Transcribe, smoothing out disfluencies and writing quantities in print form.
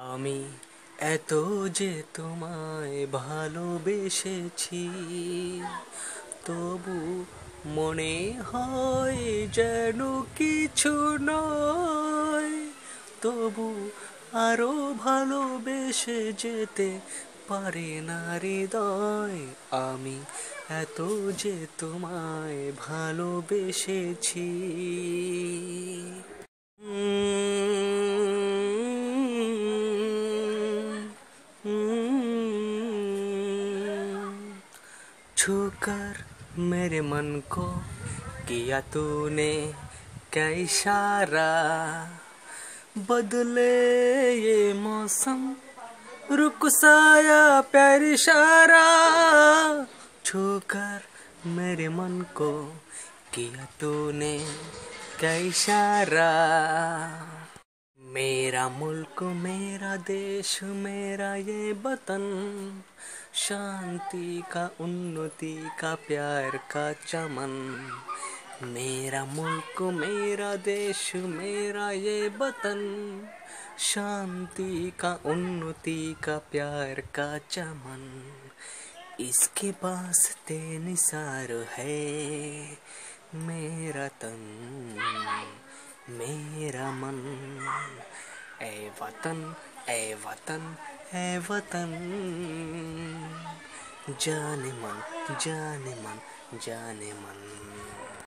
আমি এত যে তোমায় ভালোবেসেছি, তবু মনে হয় যেন কিছু নয়। তবু আরো ভালোবেসে যেতে পারে না হৃদয়। আমি এত যে তোমায় ভালোবেসেছি। छूकर मेरे मन को किया तूने क्या इशारा, बदले ये मौसम रुक साया प्यार इशारा। छूकर मेरे मन को किया तूने क्या इशारा। मेरा मुल्क मेरा देश मेरा ये वतन, शांति का उन्नति का प्यार का चमन। मेरा मुल्क मेरा देश मेरा ये वतन, शांति का उन्नति का प्यार का चमन। इसके वास्ते निसार है मेरा तन मेरा मन। ए वतन ए वतन ए वतन, जाने मन जाने मन जाने मन।